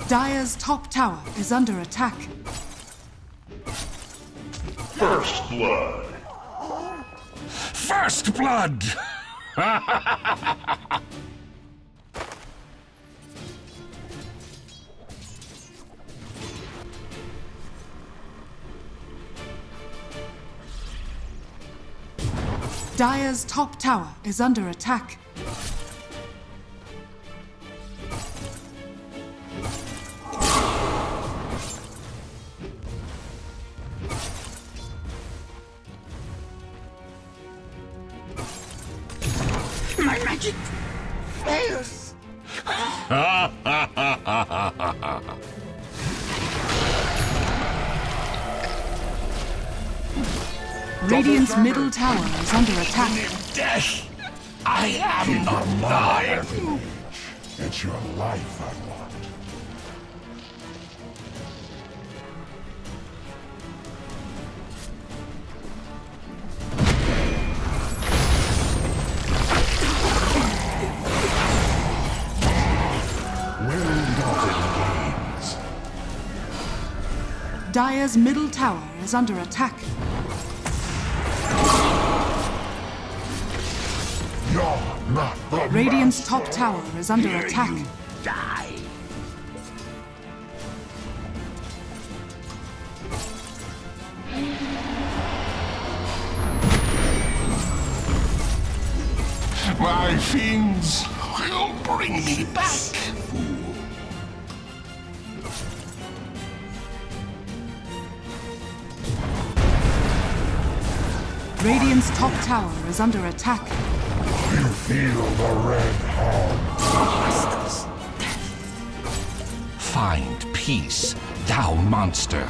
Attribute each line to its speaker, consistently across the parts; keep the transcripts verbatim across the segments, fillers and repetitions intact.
Speaker 1: Dire's top tower is under attack.
Speaker 2: First blood.
Speaker 3: First blood!
Speaker 1: Dire's top tower is under attack.
Speaker 4: My magic fails.
Speaker 1: Radiant's middle tower is under attack.
Speaker 3: Death! I am not thine!
Speaker 2: It's your life I want. Well-gotten gains.
Speaker 1: Dire's middle tower is under attack.
Speaker 2: You're not the
Speaker 1: Radiant's
Speaker 2: master.
Speaker 1: top tower is under
Speaker 3: Here
Speaker 1: attack.
Speaker 3: you die!
Speaker 2: My fiends will bring me back.
Speaker 1: Radiant's top tower is under attack.
Speaker 2: You feel the red hog.
Speaker 3: Find peace, thou monster!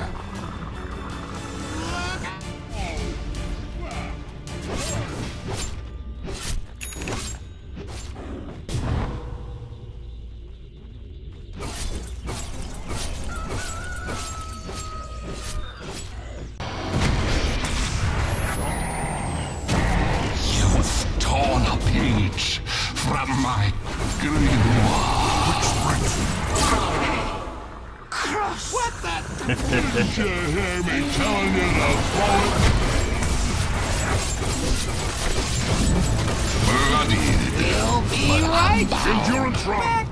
Speaker 3: You've torn a page from my grimoire.
Speaker 4: What the?
Speaker 2: Did you hear me telling you to throw it?
Speaker 3: Bloody
Speaker 4: You'll be right
Speaker 2: Endurance run.
Speaker 4: back.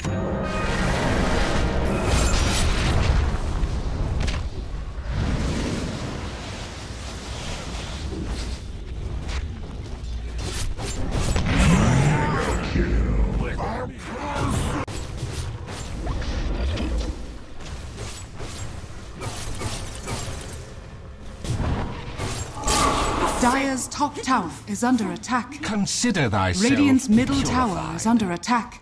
Speaker 1: Dire's top tower is under attack.
Speaker 3: Consider thyself
Speaker 1: Radiant's middle
Speaker 3: purified.
Speaker 1: tower is under attack.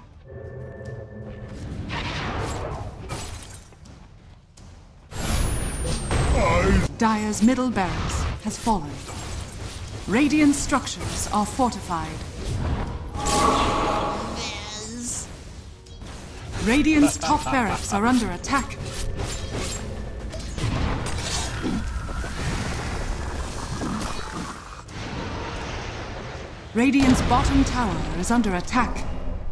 Speaker 1: Dire's middle barracks has fallen. Radiant structures are fortified.
Speaker 4: Yes.
Speaker 1: Radiant's top barracks are under attack. Radiant's bottom tower is under attack.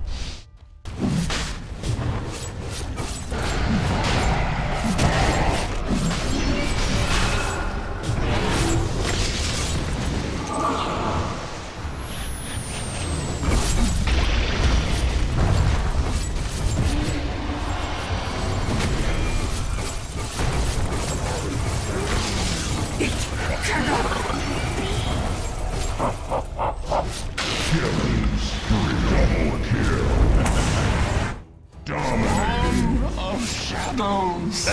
Speaker 2: Of shadows.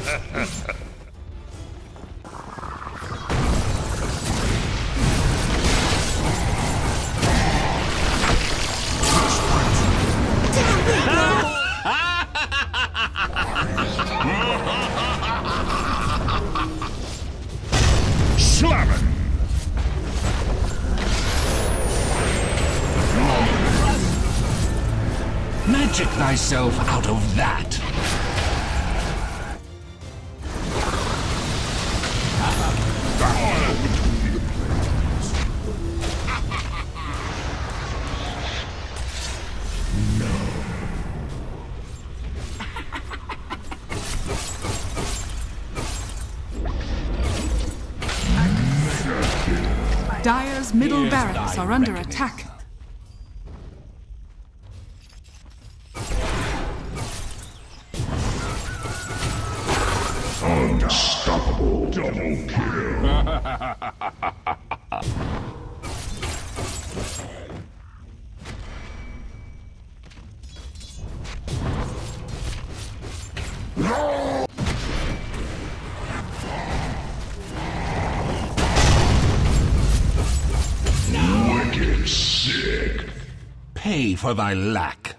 Speaker 2: Slamming.
Speaker 3: Magic thyself out of that!
Speaker 1: Dire's middle
Speaker 3: Here's
Speaker 1: barracks
Speaker 3: thy
Speaker 1: are under
Speaker 3: reckoning.
Speaker 1: attack.
Speaker 2: Unstoppable double kill. Wicked sick.
Speaker 3: Pay for thy lack.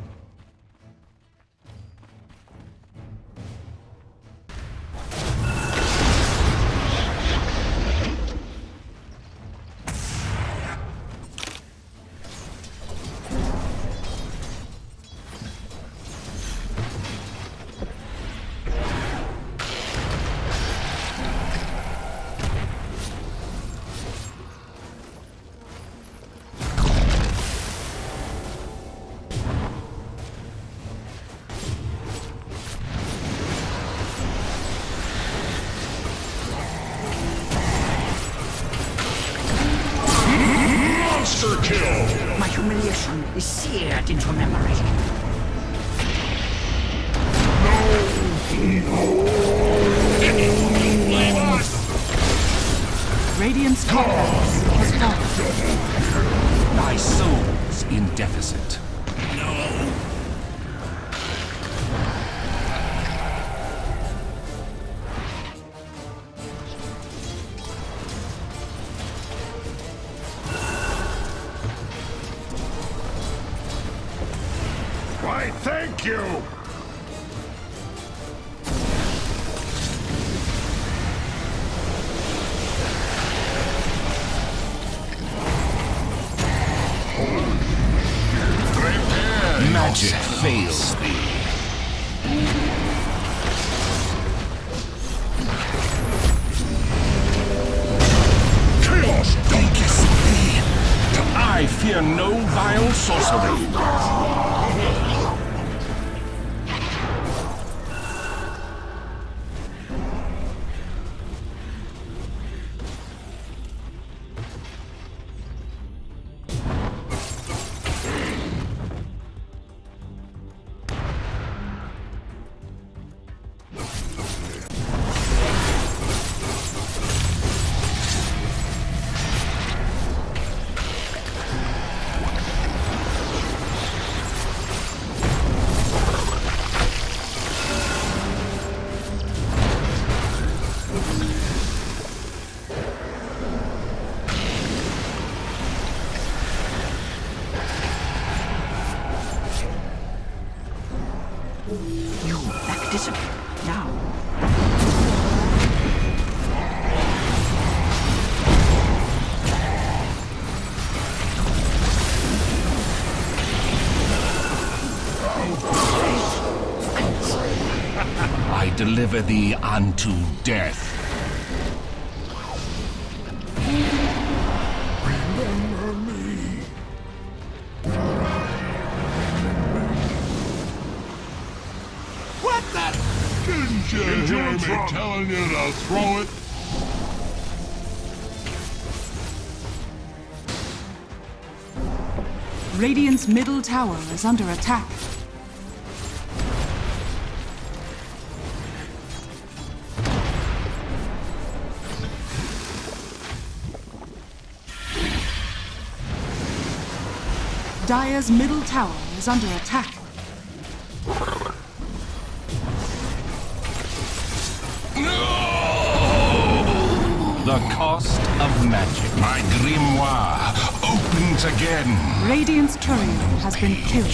Speaker 2: Monster kill.
Speaker 4: My humiliation is seared into memory.
Speaker 1: Radiant's top barracks has fallen.
Speaker 3: Thy soul's in deficit.
Speaker 2: Why, thank you.
Speaker 3: Magic fails thee.
Speaker 2: Chaos.
Speaker 3: Thinkest thee, I fear no vile sorcery.
Speaker 4: You lack discipline. Now.
Speaker 3: I deliver thee unto death.
Speaker 4: What the?
Speaker 2: Didn't you hear me telling you to throw it?
Speaker 1: Radiant's middle tower is under attack. Dire's middle tower is under attack.
Speaker 3: The cost of magic. My grimoire opens again.
Speaker 1: Radiant's courier has been killed.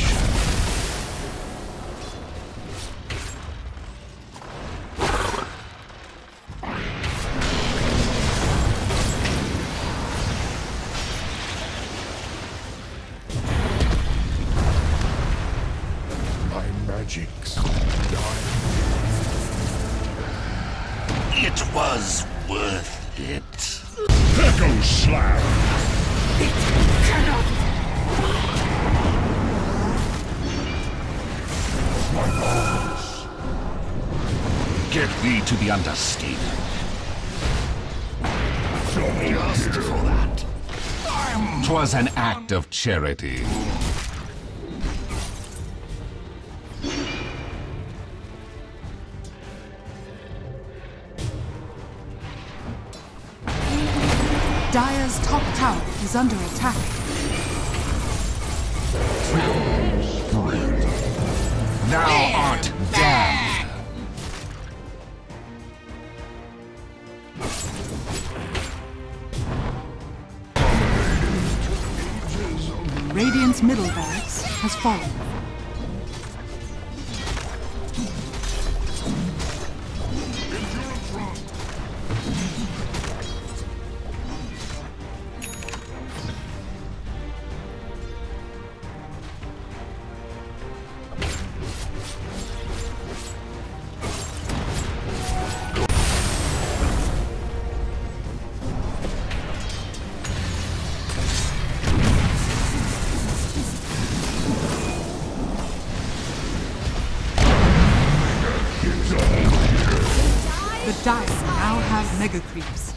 Speaker 2: My magic's dying.
Speaker 3: It was worth it.
Speaker 2: Echo Slap.
Speaker 4: Cannot.
Speaker 3: Get thee to the understate.
Speaker 2: Double just for that. I'm
Speaker 3: 'Twas an act of charity.
Speaker 1: Dire's top tower is under attack.
Speaker 3: Thou art damned.
Speaker 1: Radiant's middle barracks has fallen. The Dire now have mega creeps.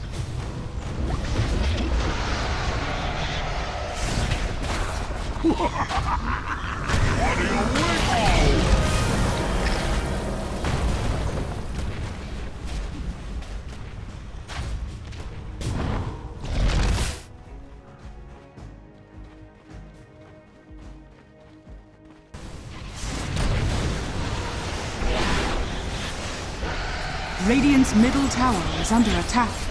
Speaker 1: Radiant's middle tower is under attack.